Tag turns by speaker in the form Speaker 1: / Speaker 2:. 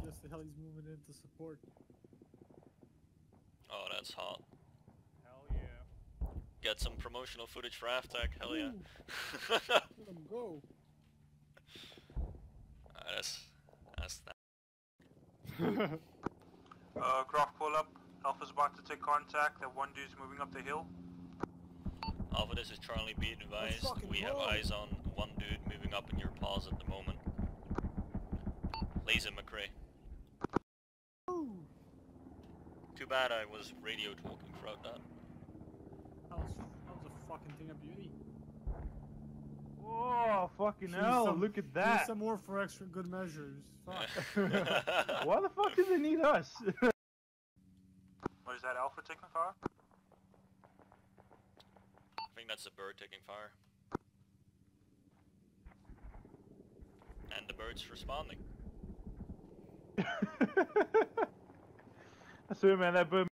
Speaker 1: Just the heli's moving in to support.
Speaker 2: Oh, that's hot.
Speaker 3: Hell yeah.
Speaker 2: Get some promotional footage for Avteg, hell yeah.
Speaker 1: Let him go.
Speaker 2: That's that.
Speaker 4: Craft pull up. Alpha's about to take contact. That one dude's moving up the hill.
Speaker 2: Alpha, this is Charlie, be advised.
Speaker 1: fucking
Speaker 2: We have
Speaker 1: go.
Speaker 2: eyes on one dude moving up in your paws at the moment. Laser McRae.
Speaker 1: Ooh.
Speaker 2: Too bad I was radio talking throughout that.
Speaker 1: That was a fucking thing of beauty.
Speaker 3: Oh, fucking
Speaker 1: Here's
Speaker 3: hell,
Speaker 1: some-
Speaker 3: look at
Speaker 1: Here's
Speaker 3: that.
Speaker 1: some more for extra good measures. Fuck.
Speaker 3: Why the fuck do they need us?
Speaker 4: What is that, Alpha taking fire?
Speaker 2: I think that's a bird taking fire. And the bird's responding.
Speaker 3: I swear, man, that bird